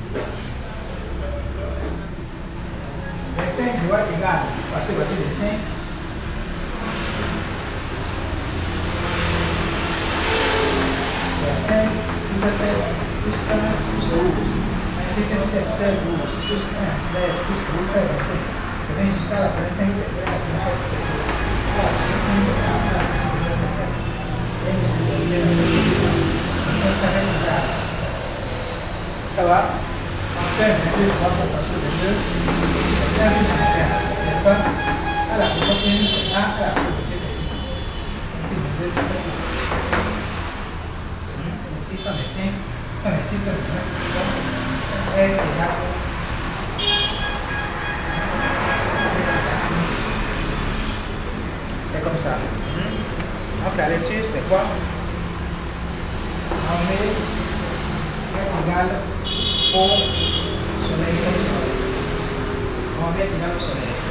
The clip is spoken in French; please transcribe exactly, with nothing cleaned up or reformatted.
vingt-cinq doit égal, parce que voici vingt-cinq. vingt-cinq plus sept plus un plus douze. Plus sept, sept, douze, plus un, dix, plus douze, seize, vingt-cinq. C'est vingt jusqu'à la vingt-cinq, c'est vingt, la vingt-sept, c'est vingt. À la vingt-cinq, c'est vingt, à la vingt-cinq, c'est vingt. vingt plus vingt-cinq, ça va? vingt-cinq, vingt-deux, trois fois par sur vingt-deux. vingt-un plus vingt-cinq, n'est-ce pas? À la vingt-cinq, c'est un, à la vingt-cinq, c'est deux. Ici, vingt-deux, c'est vingt. Ici, cent vingt-cinq, cent vingt-six, cent vingt-neuf, R égale. C'est comme ça. Donc la lecture, c'est quoi? On met R égale au soleil comme soleil. On met R égale au soleil.